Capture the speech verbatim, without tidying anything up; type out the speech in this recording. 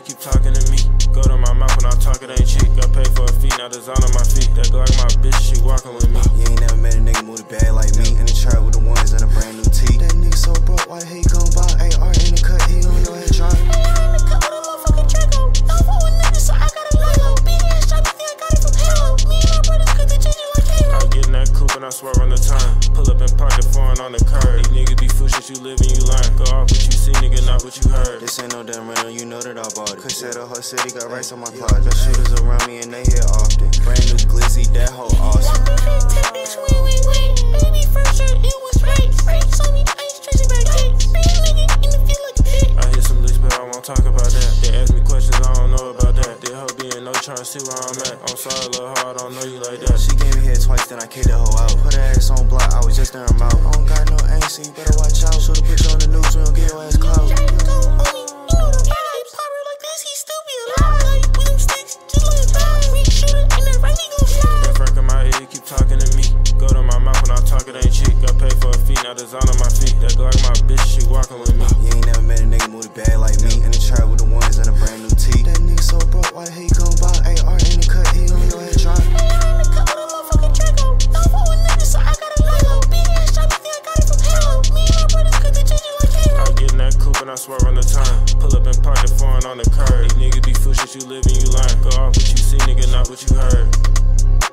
keep talking to me. Go to my mouth when I talk, it ain't cheap. Got paid for a feet, now design on my feet. That Glock my bitch, she walking with me. You ain't never met a nigga move the bag like me. In the trap with the ones and a brand new tee. That nigga so broke, why he gon' buy? A R in the cut, he on your head drop. A R in the cut with a motherfucking Draco. Don't fuck with niggas, so I got a Lilo. B D S shot me, think I got it from Halo. Me and my brothers cook the ginger like Halo. I get in that coupe and I swerve on the turn. Pull up and park the foreign on the curb. These niggas be fool shit, you live and you learn. Go off what you see, nigga, not what you heard. This ain't no damn rental, you know that I bought it. Cause said the whole city got rights on my closet. The shooters around me and they hit often. Brand new glizzy, that whole awesome. Baby, first shirt, it was right. Right, so me, I ain't stretching back eight. Big nigga in the field like a pig. I hit some licks, but I won't talk about that. They ask me questions, I don't know about that. They hoe being no trying to see where I'm at. I'm sorry, little hoe, I don't know you like that. She gave me head twice, then I kicked the hoe out. Put her ass on block, I was just in her mouth. I don't got no aim, so you better watch out. Should've put you on the news, we don't get your ass clout. Draco on me, you know the vibe. Pop her like this, he still be alive. Like with them sticks, just like a dog. Big shooter, and that right nigga gon' slide. That Frank in my ear, keep talking to me. Go to my mouth when I talk, it ain't cheap. Got paid for a feet, now design on my feet. That Glock my bitch, she walking with me. You ain't never met a nigga move the bag like me. In the trap with the ones and a brand new tee. That nigga so broke, why he gon' buy? A R in the cut, he on your head drop. A R in the cut with a motherfucking Draco. Don't fuck with niggas, so I got a Lilo. B D S shot me, think I got it from Halo. Me and my brothers cook the ginger like Halo. I get in that coupe and I swerve on the turn. Pull up and park the foreign on the curb. These niggas be fool shit, you live and you learn. Go off what you see, nigga, not what you heard.